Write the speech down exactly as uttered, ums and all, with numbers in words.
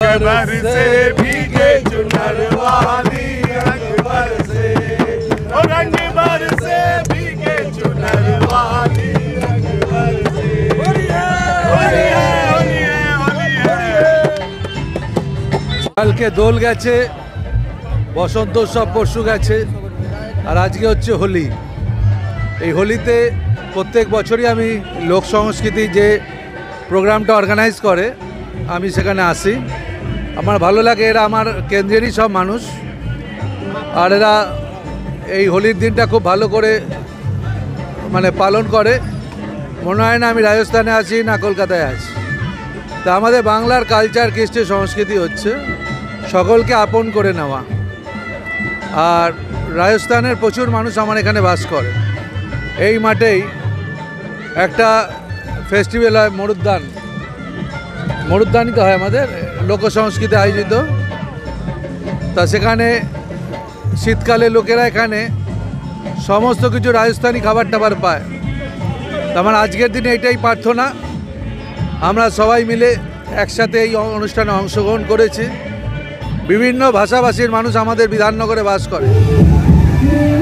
बरसे भीगे चुनर वाली रंग बरसे ओ रंग बरसे भीगे चुनर वाली रंग बरसे होली है होली है होली है होली है। কালকে দোল গেছে, বসন্ত উৎসব পরশু গেছে, আর আজকে হচ্ছে হোলি। এই হোলিতে প্রত্যেক বছরই আমি লোক সংস্কৃতি যে প্রোগ্রামটা অর্গানাইজ করে আমি সেখানে আসি। আমার ভালো লাগে, এরা আমার কেন্দ্রেরই সব মানুষ, আর এরা এই হোলির দিনটা খুব ভালো করে মানে পালন করে। মনে হয় না আমি রাজস্থানে আছি না কলকাতায় আছি। তা আমাদের বাংলার কালচার কৃষ্টি সংস্কৃতি হচ্ছে সকলকে আপন করে নেওয়া। আর রাজস্থানের প্রচুর মানুষ আমার এখানে বাস করে। এই মাঠেই একটা ফেস্টিভ্যাল হয়, মরুদ্যান মরুদ্যানই তো হয় আমাদের লোক সংস্কৃতি আয়োজিত। তা সেখানে শীতকালে লোকেরা এখানে সমস্ত কিছু রাজস্থানি খাবার টাবার পায়। আমার আজকের দিনে এটাই প্রার্থনা, আমরা সবাই মিলে একসাথে এই অনুষ্ঠানে অংশগ্রহণ করেছি। বিভিন্ন ভাষাভাষীর মানুষ আমাদের বিধাননগরে বাস করে।